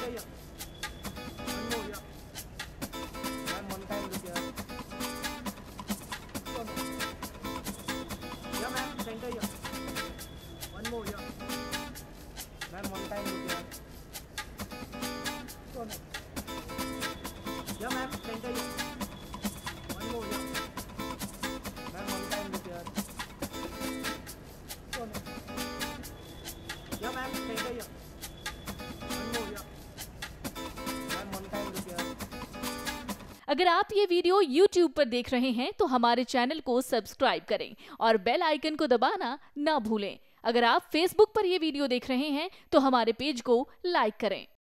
here. One more here. Ma'am, one time look here. One more. Yeah, ma'am, center here. One more here. Ma'am, one time look here. One more. Yeah, ma'am, center here. One more here. Ma'am, one time look here. One more. Yeah, ma'am, center here. One more here. Ma'am, one time look here. अगर आप ये video YouTube पर देख रहे हैं तो हमारे channel को सब्सक्राइब करें और बेल आइकन को दबाना ना भूलें। अगर आप Facebook पर ये वीडियो देख रहे हैं तो हमारे पेज को लाइक करें।